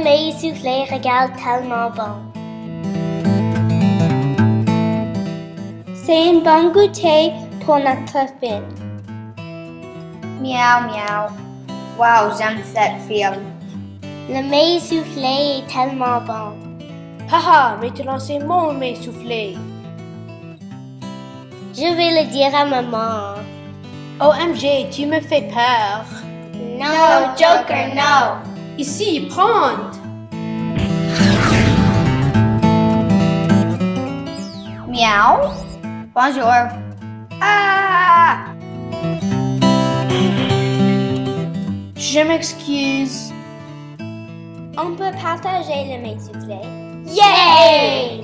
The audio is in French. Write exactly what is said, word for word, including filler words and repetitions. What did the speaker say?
mets soufflé regarde tellement bon. C'est un bon goûter pour notre fin. Miaou, miaou. Wow, j'aime cette film. Le mets soufflé est tellement bon. Haha, maintenant c'est mon mets soufflé. Je vais le dire à maman. O M G, tu me fais peur. No, Joker, no. Ici, prends. Miaou. Bonjour. Ah! Je m'excuse. On peut partager le mets soufflé. Yay!